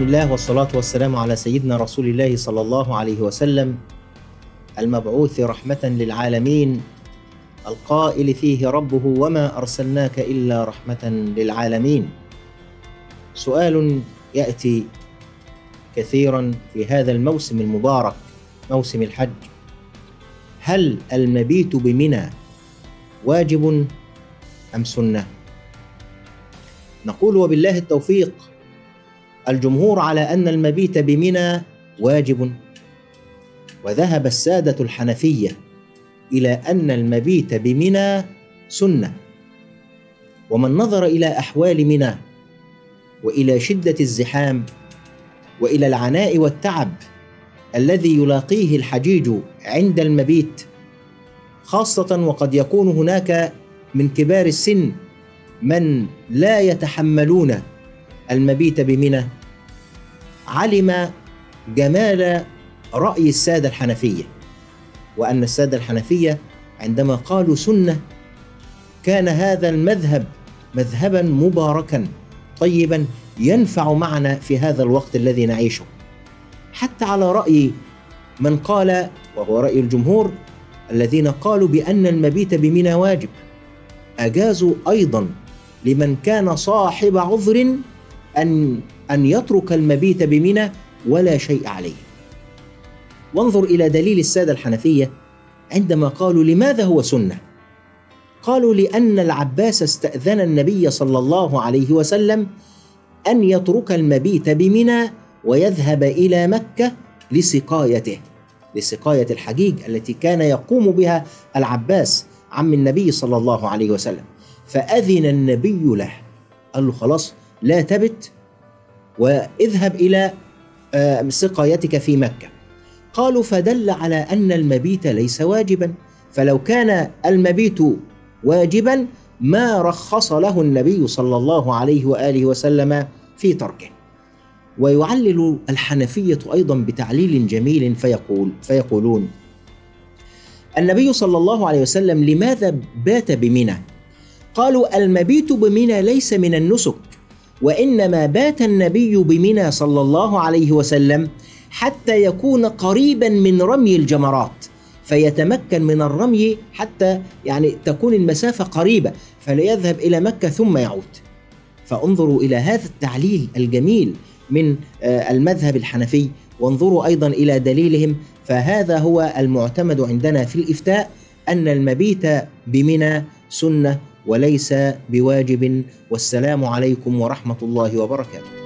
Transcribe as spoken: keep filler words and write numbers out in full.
بسم الله والصلاة والسلام على سيدنا رسول الله صلى الله عليه وسلم، المبعوث رحمة للعالمين، القائل فيه ربه: وما أرسلناك إلا رحمة للعالمين. سؤال يأتي كثيرا في هذا الموسم المبارك، موسم الحج: هل المبيت بمنى واجب أم سنة؟ نقول وبالله التوفيق، الجمهور على أن المبيت بمنى واجب، وذهب السادة الحنفية إلى أن المبيت بمنى سنة. ومن نظر إلى أحوال منى وإلى شدة الزحام وإلى العناء والتعب الذي يلاقيه الحجيج عند المبيت، خاصة وقد يكون هناك من كبار السن من لا يتحملون المبيت بمنى، علم جمال رأي السادة الحنفية، وأن السادة الحنفية عندما قالوا سنة كان هذا المذهب مذهبا مباركا طيبا ينفع معنا في هذا الوقت الذي نعيشه، حتى على رأي من قال، وهو رأي الجمهور الذين قالوا بأن المبيت بمنى واجب، أجازوا أيضا لمن كان صاحب عذر أن أن يترك المبيت بمنى ولا شيء عليه. وانظر إلى دليل السادة الحنفية عندما قالوا لماذا هو سنة؟ قالوا لأن العباس استأذن النبي صلى الله عليه وسلم أن يترك المبيت بمنى ويذهب إلى مكة لسقايته، لسقاية الحجيج التي كان يقوم بها العباس عم النبي صلى الله عليه وسلم، فأذن النبي له، قال له: خلاص لا تبت واذهب إلى سقايتك في مكة. قالوا فدل على أن المبيت ليس واجبا، فلو كان المبيت واجبا ما رخص له النبي صلى الله عليه وآله وسلم في تركه. ويعلل الحنفية أيضا بتعليل جميل فيقول فيقولون: النبي صلى الله عليه وسلم لماذا بات بمنى؟ قالوا: المبيت بمنى ليس من النسك، وإنما بات النبي بمنى صلى الله عليه وسلم حتى يكون قريبا من رمي الجمرات، فيتمكن من الرمي حتى يعني تكون المسافة قريبة، فلا يذهب إلى مكة ثم يعود. فانظروا إلى هذا التعليل الجميل من المذهب الحنفي، وانظروا أيضا إلى دليلهم. فهذا هو المعتمد عندنا في الإفتاء، أن المبيت بمنى سنة وليس بواجب. والسلام عليكم ورحمة الله وبركاته.